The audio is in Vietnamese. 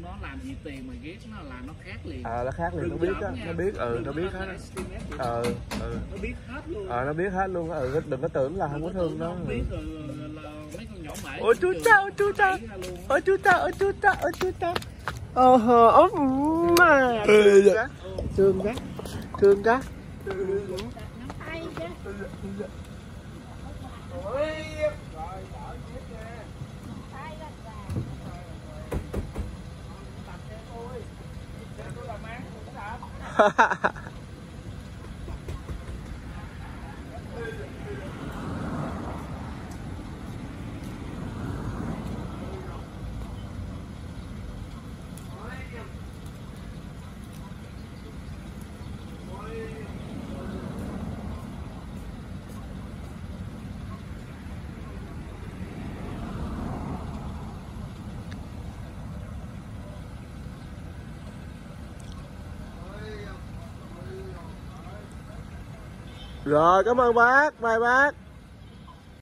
nó làm gì tiền mà ghét nó là nó khác liền. Nó khác liền, nó biết á, nó biết, nó biết hết. Nó biết hết luôn. Nó biết hết luôn á, đừng có tưởng là không có thương nó. Biết là mấy con nhỏ mãi. Ôi chú cha, ôi chú cha. Ôi chú cha, ôi chú cha, ôi chú cha. Mà thương quá. Thương quá. Rồi, cảm ơn bác, bye bác.